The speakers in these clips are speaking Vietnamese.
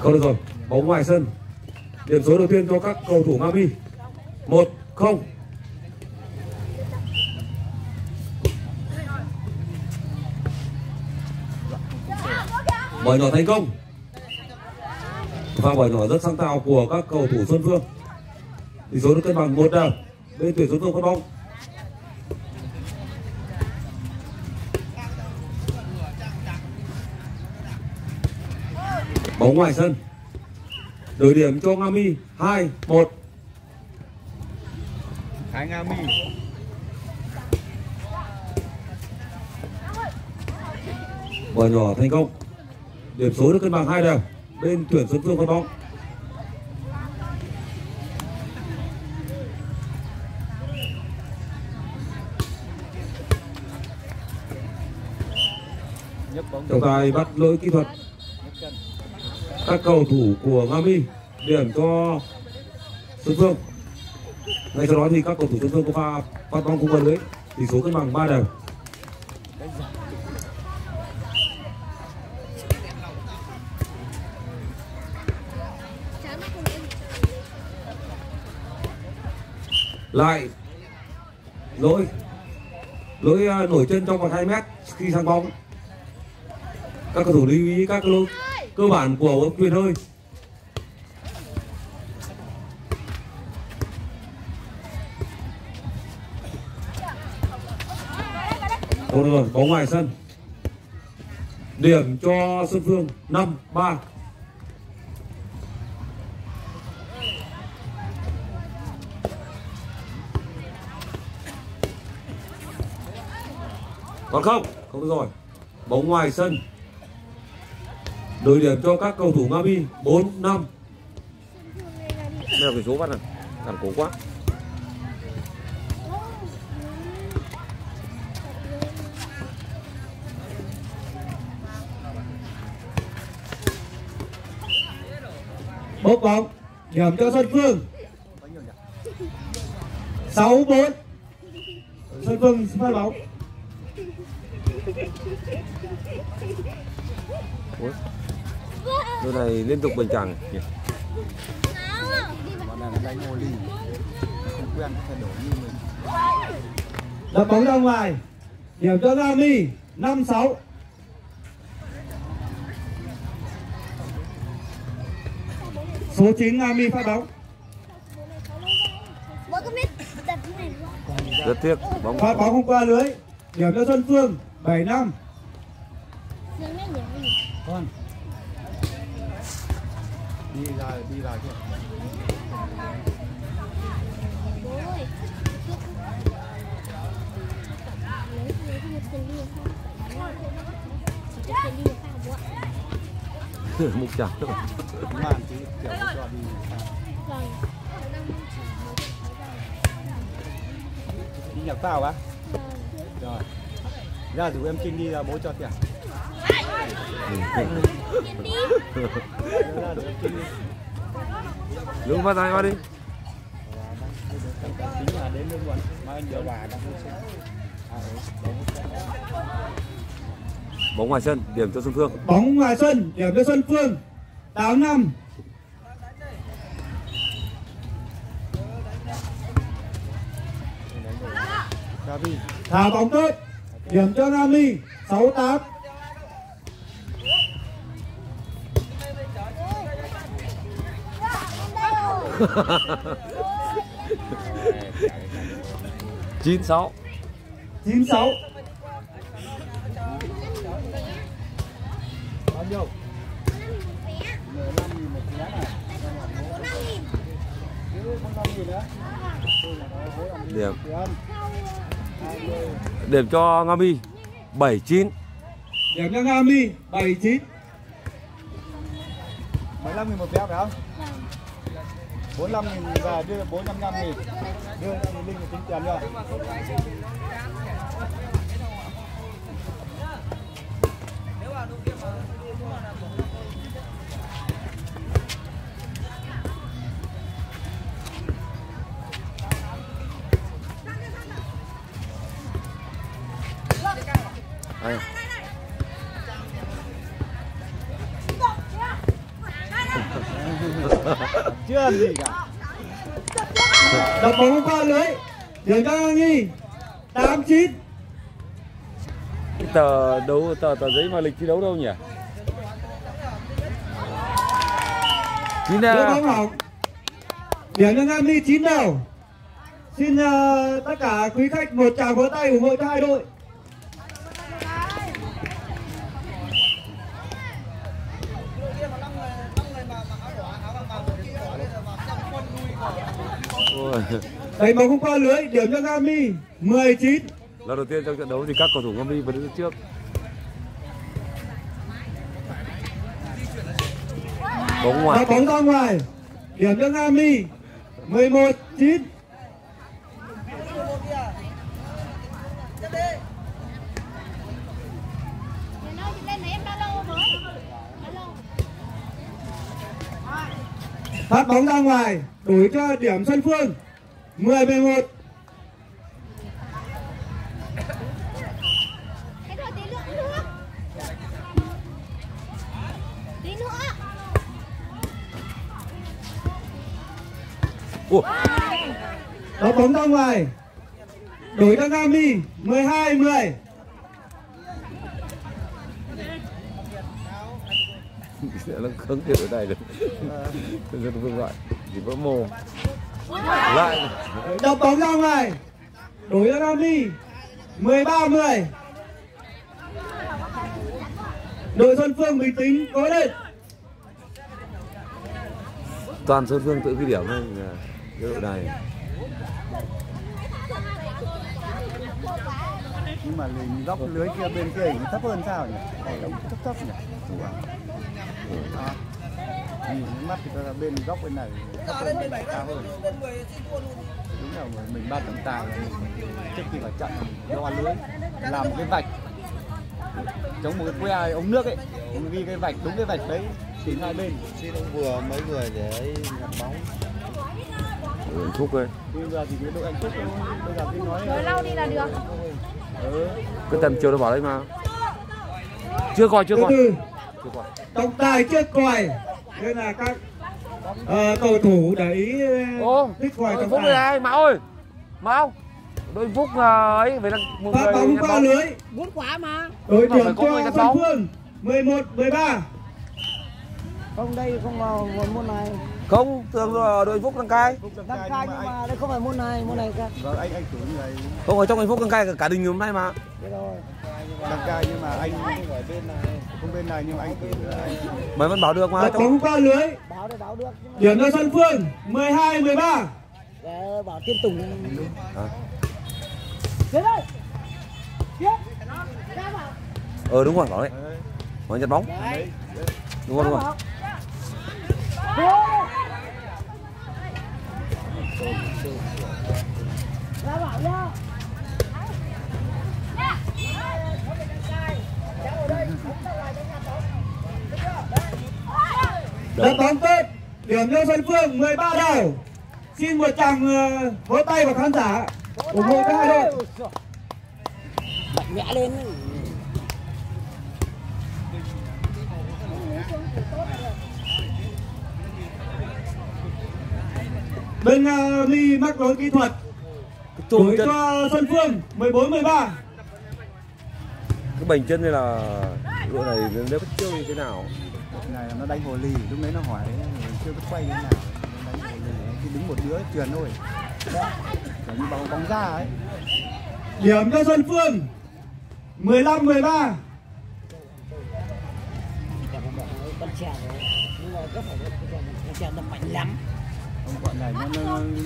Không được rồi, bóng ngoài sân. Điểm số đầu tiên cho các cầu thủ Nga Mi. 1-0. Bóng nhỏ thành công. Pha bóng nhỏ rất sáng tạo của các cầu thủ Xuân Phương. Tỷ số được cân bằng 1-1. Bên tuyển Xuân Phương có bóng. Bóng ngoài sân. Đổi điểm cho Nga Mi 2-1. Thái Nga Mi. Bóng nhỏ thành công. Điểm số được cân bằng 2-2. Bên tuyển Xuân Phương có bóng. Trọng tài bắt lỗi kỹ thuật. Các cầu thủ của Nga Mi điểm cho Xuân Phương. Ngay sau đó thì các cầu thủ Xuân Phương có pha phát bóng không vào lưới. Tỷ số cân bằng 3-2. Lại lỗi nổi chân trong vòng 2 mét khi sang bóng. Các cầu thủ lưu ý các lỗi cơ bản của quyền hơi. Thôi rồi, bóng ngoài sân. Điểm cho Xuân Phương 5-3. Còn không được rồi. Bóng ngoài sân. Đổi điểm cho các cầu thủ Nga Mi 4-5. Đây là cái số bắt này, cản cố quá. Bốc bóng. Điểm cho Xuân Phương 6-4. Xuân Phương phát bóng. Ủa? Đôi này liên tục bình chẳng. Bọn này đánh hồ ly. Không quen thay đổi như mình. Đập bóng ra ngoài. Điểm cho Nga Mi 5-6. Số 9 Nga Mi phát bóng. Rất tiếc bóng. Phát bóng không qua lưới. Điểm cho Xuân Phương 7-5. Con đi ra chưa? Mục chặt Màn chứ kiểu cho đi. Đi nhạc tao á? Rồi. Ra rủ em Trinh đi là bố cho tiền. Đúng vào tay qua đi. Tính là đến luôn luôn. Mà anh nhớ bà đang Bóng ngoài sân, điểm cho Xuân Phương. Bóng ngoài sân, điểm cho Xuân Phương 8-5. Thả bóng tốt. Điểm cho Nga Mi 6-8. Chín sáu. 9-6. bao nhiêu? 15.000 một vé này. 15.000 nữa. Điểm cho Nga Mi 7-9. Điểm cho Nga Mi 7-9. 15.000 một vé phải không? 45.000 và đưa 455.000. Đưa Linh tính tiền chưa? Đây. Chưa làm gì cả. Đập bóng qua lưới. Điểm cho Nga My. 8-9. Cái tờ giấy mà lịch thi đấu đâu nhỉ? Đỡ bóng hỏng. Điểm cho Nga My 9 đều. Xin tất cả quý khách một tràng vỗ tay ủng hộ cho hai đội. Đánh bóng không qua lưới, điểm cho Nga My 19. Lần đầu tiên trong trận đấu thì các cầu thủ Nga My vẫn đứng trước. Bóng ngoài. Bóng ra ngoài. Điểm cho Nga My 11-9. Phát bóng ra ngoài, đổi cho điểm Xuân Phương 10-11. Đó bóng ra ngoài, đổi cho Nga My 12-10. Nó khống chế ở đây được. Dân Vương gọi chỉ vỡ mồm. Lại. Đập bóng ra ngoài, đổi cho Nga My 13-10. Đội Xuân Phương bình tĩnh cố lên. Toàn Xuân Phương tự ghi điểm thôi cái đội này. Nhưng mà góc lưới kia bên kia thì thấp hơn sao nhỉ? Thấp nhỉ? Nhìn mắt thì là bên góc bên này thấp hơn, cao hơn. Đúng là mình ban tổng tài là mình trước khi vào trận lo lưới làm một cái vạch giống một cái que ống nước ấy, mình ghi cái vạch đúng cái vạch đấy chỉ hai bên. Xin ông vừa mấy người để nhặt bóng. Phúc ơi. Bây giờ thì cái đội anh Phúc bây giờ cứ nói rồi lau đi là được. Cái tầm chiều nó bảo đấy mà. Chưa coi. Trọng tài chưa còi. Nên là các cầu thủ để ý thích còi trọng Phúc tài. này, Mão ơi. Mão. Đội Phúc ấy phải là một phát người bóng qua lưới. 4 quả mà. Đội điểm phải có người cho nhặt Xuân bóng. Phương 11-13. Không, đây không vào môn này. Không, thường đội Phúc đăng cai. Đăng cai nhưng mà đây không phải môn này cả. Vâng, anh chủ này Không, ở trong thành Phúc đăng cai cả đình hôm nay mà. Thế rồi. đăng cai nhưng mà anh không bên này nhưng mà anh Mày vẫn bảo được mà. Đập bóng qua lưới. Báo để báo được. Điểm cho Xuân Phương 12-13. Để bảo Tiên Tùng. Đến đây. Đúng rồi, bảo đấy. Bảo nhặt bóng. Đúng rồi. Ra bảo nha. Đập bóng tốt. Điểm cho Xuân Phương 13 đầu. Xin một tràng vỗ tay vào khán giả ủng hộ cho hai đội. Mạnh mẽ lên. Bên Ly mắc lỗi kỹ thuật. Đổi cho Xuân Phương 14-13. Cái bành chân này là đội này nếu bắt chơi như thế nào? này là nó đánh hồ lì, lúc đấy nó hỏi chưa biết quay như thế nào, đánh hồ lì thì đứng một đứa truyền thôi, kiểu như bóng ra ấy. Điểm cho Xuân Phương 15-13. Con trẻ nhưng mà có phải con trẻ đập mạnh lắm. Ông bọn này nó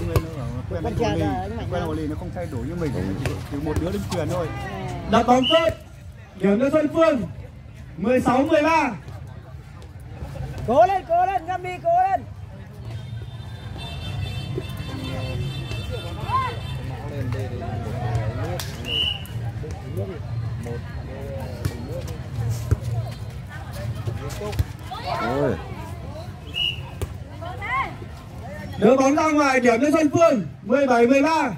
quen hồ lì nó không thay đổi như mình, chỉ một đứa đứng truyền thôi. Đập bóng tốt. Điểm cho Xuân Phương 16-13. Cố lên Nga My, cố lên. Ôi. Đỡ bóng ra ngoài, điểm cho Xuân Phương 17-13.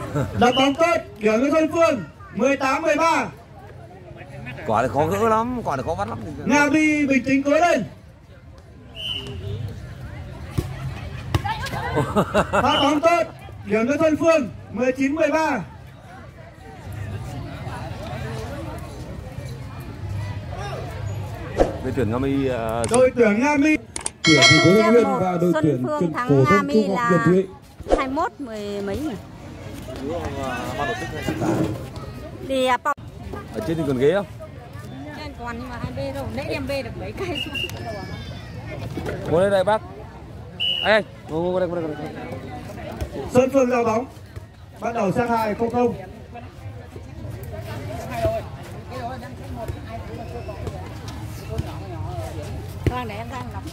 Đập bóng tốt, điểm cho Xuân Phương 18-13. Quả này khó gỡ lắm, quả này khó bắt lắm. Nga My bình tĩnh cố lên. Phát bóng tốt, điểm cho Xuân Phương 19-13. Đội tuyển Nga My Đội tuyển Nga My. Tuyển thì có Lương Nguyên và đội Xuân tuyển Phương phổ thắng thông Nga My trung học là Điền Thụy. 21 mười mấy nhỉ? Thì ở trên thì còn ghế không? còn nhưng mà 2B đâu, nãy đem B được mấy cây xuống. Ngồi đây đây bác. Anh, ngồi đây. Xuân Phương giao bóng. Bắt đầu set 2-0-0. Vâng, để em ra đọc.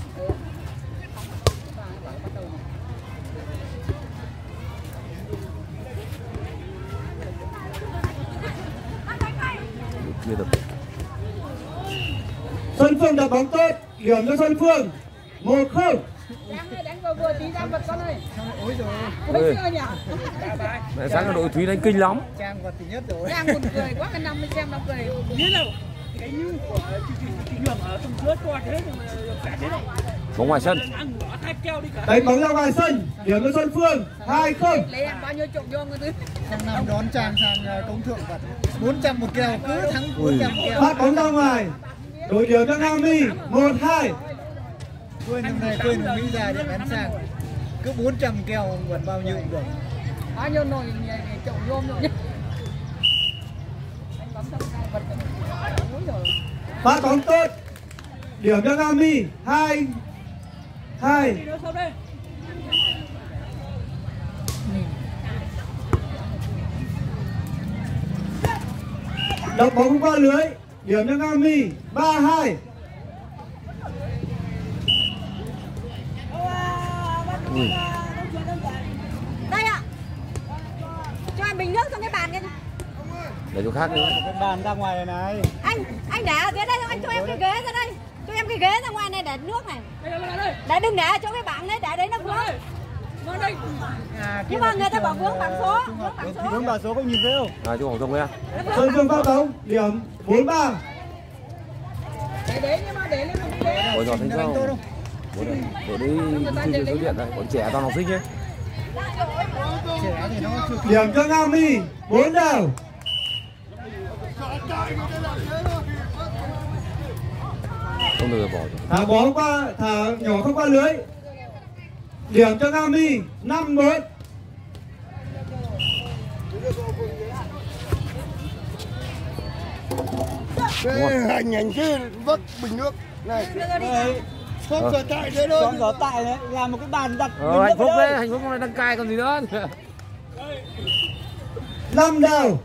Xuân Phương đập bóng tốt, điểm cho Xuân Phương 1-0. Đánh vào vừa tí ra vật con ơi. Ôi rồi. Ôi chưa nhỉ? Mẹ sáng đội Thúy đánh kinh lắm. Trang vật thì nhất rồi. Đang buồn cười quá, cái năm mới xem nó cười. Biết đâu. Cái như của chị Hường ở trong dưới qua thế mà cả thế này. Bóng ngoài sân. Ăn bỏ thai keo đi cả. Đánh bóng ra ngoài sân, điểm cho Xuân Phương 2-0. Lấy em bao nhiêu trộm vô người thứ. Sang năm đón Trang sang công thượng vật 400 một kèo, cứ thắng 400 kèo. Phát bóng ra ngoài, đội điểm cho Nga My 1-2. Quên hôm nay quên Mỹ già để bán sang. Cứ 400 kèo vẫn bao nhiêu cũng được. Bao nhiêu nồi trộm vô nhỉ? Phát bóng tốt, điểm cho Nga My 2-2. Đập bóng qua lưới, điểm cho Nga My 3-2. Đây ạ. Cho em bình nước trong cái bàn kia. Để chỗ khác nữa. Cái bàn ra ngoài này. Anh để ở dưới đây, anh cho em cái ghế ra đây. Cho em cái ghế ra ngoài này để nước này. Để đừng để cho cái bảng đấy, để đấy nó vướng. Nhưng mà người ta bảo vướng bảng số. Vướng bảng số có nhìn thấy không? Chú Hồng Thông nha. Xuân Phương phát bóng, điểm 4-3. Để nhưng mà để lên một cái ghế. Ôi giời, thấy không? Để đi thư số điện đây, bọn trẻ toàn học sinh nhé. Trẻ thì nó chưa Điểm cho Nga My 4 đều. Không được bỏ. Thả bóng qua, thả nhỏ không qua lưới. Điểm cho Nga My 5-4. Hành chứ vất bình nước này. Không sở tại thế thôi. Con sở tại đấy, làm một cái bàn đặt. Hạnh phúc đấy, hạnh phúc hôm nay đăng cai còn gì nữa. 5 đều.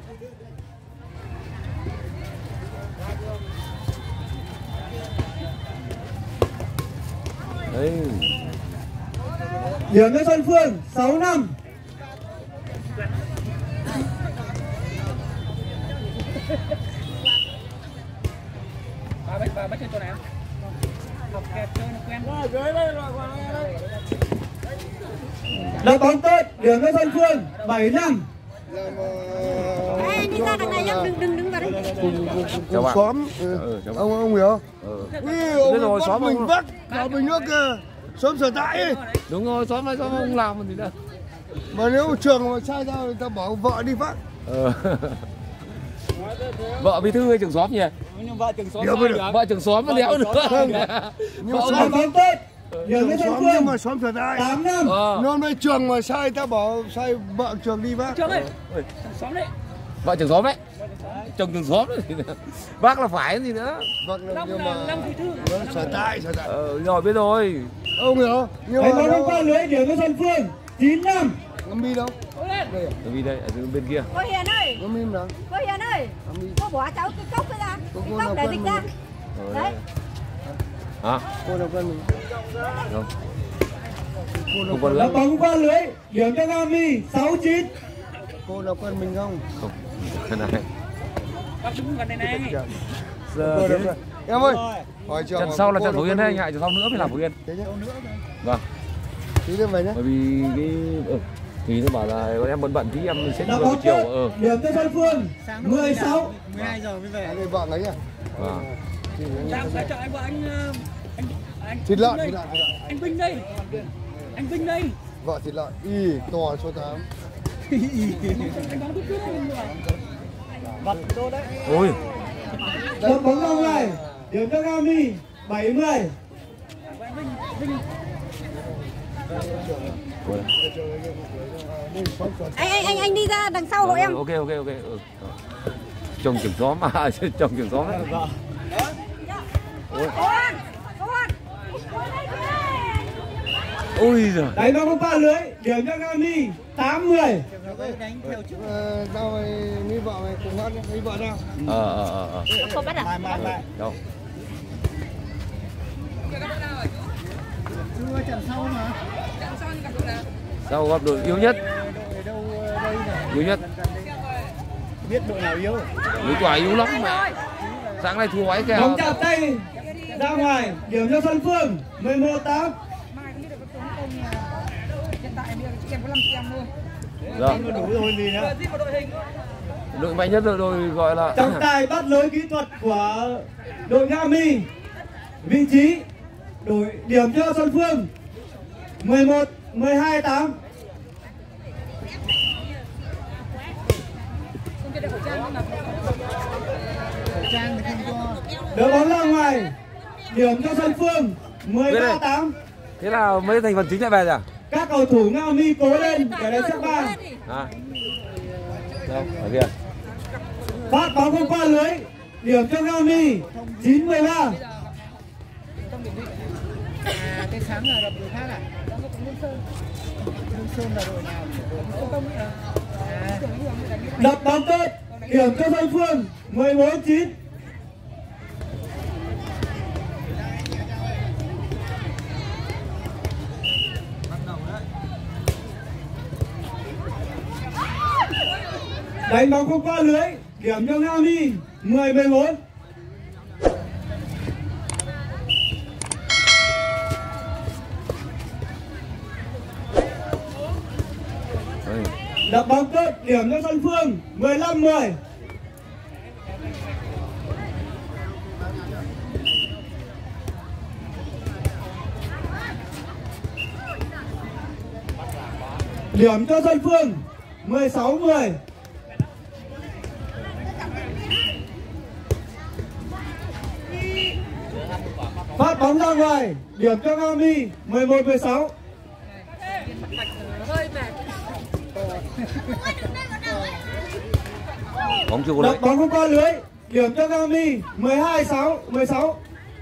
Đấy. Điểm cho Xuân Phương 6-5. Bà bắt trên chỗ nào? Học kẹp chơi nó quen. Rồi, dưới đây rồi, qua đây. Đập bóng tốt, điểm cho Xuân Phương 7-5. Ê, đi ra đằng này nhá, đừng đứng vào đây. Chào bạn. Xóm. Ông hiểu? Biết rồi, xóm mình ông. vắt vào bình nước kìa. Xóm sở tại ấy. Đúng rồi, xóm này xóm ông làm gì đâu. Mà nếu trường mà sai ra người ta bảo vợ đi phát. Vợ bí thư hay trưởng xóm nhỉ? Nhưng vợ trưởng xóm Vợ trưởng xóm mà đéo nữa. Nhưng mà Đập xóm bóng tốt, điểm cho Xuân xóm Phương nhưng mà xóm sở tại. 8-5. Nó mới trường mà sai ta bảo sai vợ trường đi phát. Trường ơi, xóm đấy. Vợ trưởng xóm đấy. Chồng trưởng xóm đấy. Bác là phải cái gì nữa. Vâng, nhưng Long mà bí thư. sở tại. Rồi biết rồi. Ông hiểu? Nhưng Đánh mà bóng qua lưới, điểm cho Xuân Phương 9-5. Ngâm đi đâu? Vì đây, ở bên kia. Cô Hiền ơi, Ngâm đi nào? cô Hiền ơi. Cô bỏ cháu cái cốc ra. Cái cốc để dịch ra. Đấy. Hả? Cô nào quen mình? Không. Cô Không có nào nữa. Đập bóng qua lưới, điểm cho Nga My 6-9. cô nào quen mình không? Không. Cái này. Bác đứng gần đây này. Cô nào quen? Em ơi. Hỏi trường. Trận sau là trận Phú Yên đấy, ngại trận sau nữa mới làm Phú Yên. Thế nhá. Vâng. Tí lên về nhé. Bởi vì cái Thì nó bảo là em bận tí em sẽ Đã đi có chiều. kết, điểm cho Xuân Phương 16. 12 giờ mới về. Đây vợ lấy à? Đang ra chợ anh vợ anh Thịt lợn. anh Vinh đây. Anh Vinh đây. Vợ thịt lợn. Y to số 8. Anh đóng tiếp Vật tôi đấy. Ôi. Đập bóng ra ngoài, điểm cho Gami 70. Anh đi ra đằng sau hộ em. Ok. Chồng kiểm gió mà, chồng kiểm gió đấy. Ôi giời. Đánh vào không qua lưới, điểm cho Gami 80. Đánh theo trước. Đâu mày mi vợ mày cùng hết mi vợ đâu? Không bắt à? Mai. Đâu. Chưa trận sau mà. Sao gặp đội yếu nhất? Đội đâu đây này. Yếu nhất. Biết đội nào yếu. Đối quả yếu lắm mà. Sáng nay thua ấy kìa. Bóng chạm tay ra ngoài, điểm cho Xuân Phương 11-8. Hiện tại chị em có 5 chị em thôi. Dạ. Đủ rồi gì nữa. Đội mạnh nhất là đội gọi là Trọng tài bắt lỗi kỹ thuật của đội Gami. Vị trí đổi điểm cho Xuân Phương 11-12-8. Trang thì không cho. Đỡ bóng ra ngoài, điểm cho Xuân Phương 13-8. thế là mấy thành phần chính lại về rồi à? Các cầu thủ Gami cố lên để lấy set 3. À. Đâu, ở kia. Phát bóng không qua lưới, điểm cho Gami 9-13. Cái sáng là gặp đội khác à? Lương Sơn là đội nào? Đập bóng tốt, điểm cho Xuân Phương 14-9. Đánh bóng không qua lưới, điểm cho Gami 10-14. Đập bóng tốt, điểm cho Xuân Phương 15-10. Điểm cho Xuân Phương 16-10. Phát bóng ra ngoài, điểm cho Gami 11-16. Bóng chưa có lưới. Đập bóng không qua lưới, điểm cho Gami 12-16.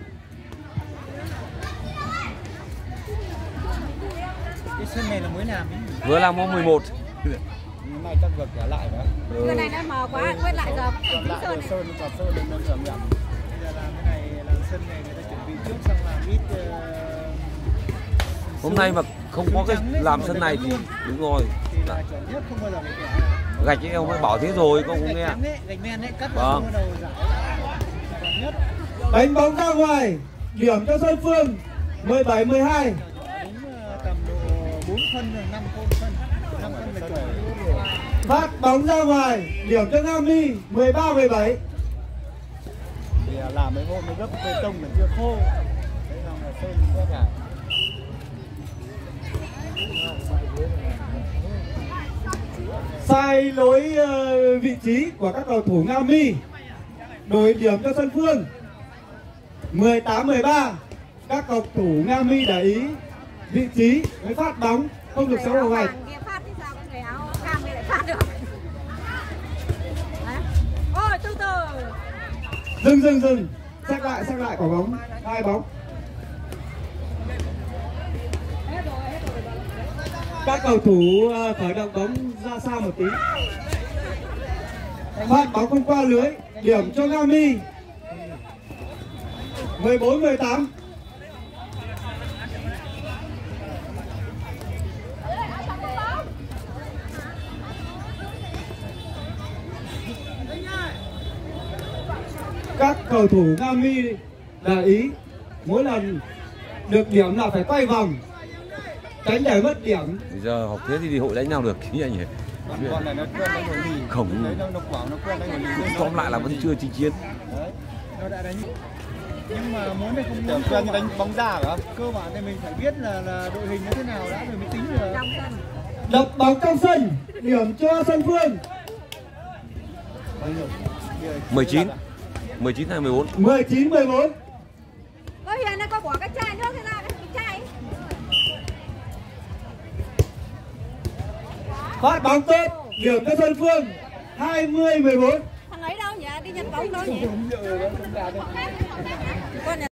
Cái sân này là mới làm ấy. Vừa làm hôm 11. Nhưng mà chắc vừa cả lại phải không? Cái này nó mờ quá, quét lại giờ. Sơn còn sơn lên nó rầm rầm. Bây giờ làm cái này, làm sân này người ta chuẩn bị trước xong làm ít. Hôm nay mà không có cái làm sân này thì đúng rồi. Thì là chuẩn nhất không bao giờ phải kẹo. Gạch ấy ông ấy bảo thế rồi, con không nghe. Gạch men ấy cắt Vâng. vào đầu giải. Chuẩn nhất. Đánh bóng ra ngoài, điểm cho Xuân Phương 17-12. Đúng tầm độ 4 phân rồi, 5 phân. 5 phân là chuẩn. Phát bóng ra ngoài, điểm cho Gami 13-17. Thì làm mấy hôm mới gấp bê tông là chưa khô. Đấy là sơn quá cả. Sai lối vị trí của các cầu thủ Gami. Đổi điểm cho Xuân Phương 18-13. Các cầu thủ Gami để ý vị trí với phát bóng không được xấu vào gạch. Phát thì sao người áo cam này lại phát được. Ôi từ từ. Dừng. Xác lại quả bóng, 2 bóng. Các cầu thủ khởi động bóng ra xa một tí. Phát bóng không qua lưới, điểm cho Gami 14-18. Các cầu thủ Gami để ý mỗi lần được điểm là phải quay vòng tránh để mất điểm. Bây giờ học thế thì đi hội đánh nào được chứ anh nhỉ? Con này nó quen đánh ngồi lì. Không. Đấy nó bảo nó quen đánh ngồi lì. Tóm lại là vẫn chưa chinh chiến. Đấy. Nó đã đánh. Nhưng mà muốn hay không muốn quen như đánh bóng đá hả? Cơ bản thì mình phải biết là đội hình nó thế nào đã rồi mới tính được. Đập bóng trong sân, điểm cho sân Phương. 19 hay 14? 19-14. Có Hiền này, có bỏ cái chai nước ra cái chai. Phát bóng tốt, điểm cho sân Phương. 20-14. Thằng ấy đâu nhỉ? Đi nhận bóng đâu nhỉ? Con nhà